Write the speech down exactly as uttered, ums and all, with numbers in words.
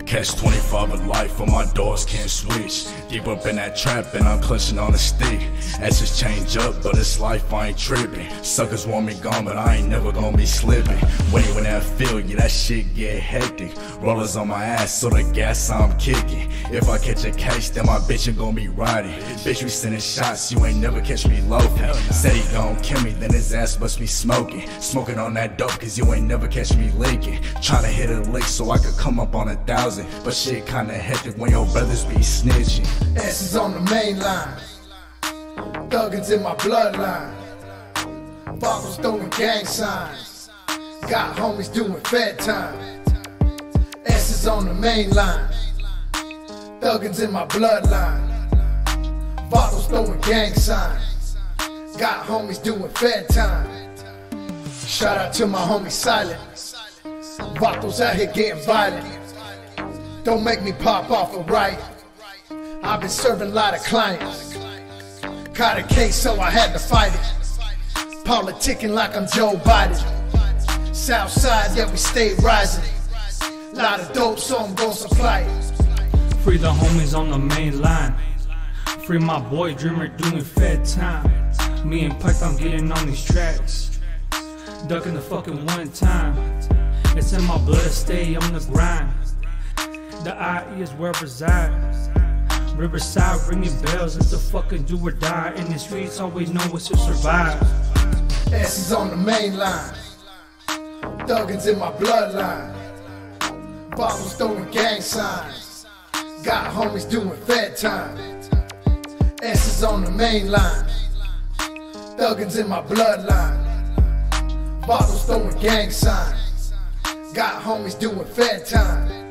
Catch twenty-five of life on my doors can't switch. Deep up in that trap and I'm clutching on a stick. Asses change up, but it's life, I ain't tripping. Suckers want me gone, but I ain't never gonna be slipping. Waiting when that feel, yeah, that shit get hectic. Rollers on my ass, so the gas I'm kicking. If I catch a case, then my bitch ain't gonna be riding. Bitch, we sending shots, you ain't never catch me loafing. Said he gon' kill me, then his ass must be smoking. Smoking on that dope, cause you ain't never catch me leaking. Tryna hit a lick so I could come up on a thousand. But shit kinda hectic when your brothers be snitching. Asses on the main line, thuggins in my bloodline. Bottles throwing gang signs, got homies doing fed time. Asses on the main line, thuggins in my bloodline. Bottles throwing gang signs, got homies doing fed time. Shout out to my homie Silent, Bottles out here getting violent. Don't make me pop off a right. I've been serving a lot of clients. Caught a case so I had to fight it. Politicking like I'm Joe Biden. Southside, yeah, we stay rising. Lot of dope, so I'm gon' supply it. Free the homies on the main line. Free my boy Dreamer doing fed time. Me and Pike, I'm getting on these tracks. Ducking the fucking one time. It's in my blood to stay on the grind. The I E is where I reside. Riverside ringing bells, it's a fucking do or die. In the streets always know what's to survive. Asses on the main line, thuggins in my bloodline. Bottles throwing gang signs, got homies doing fed time. Asses on the main line, thuggins in my bloodline. Bottles throwing gang signs, got homies doing fed time.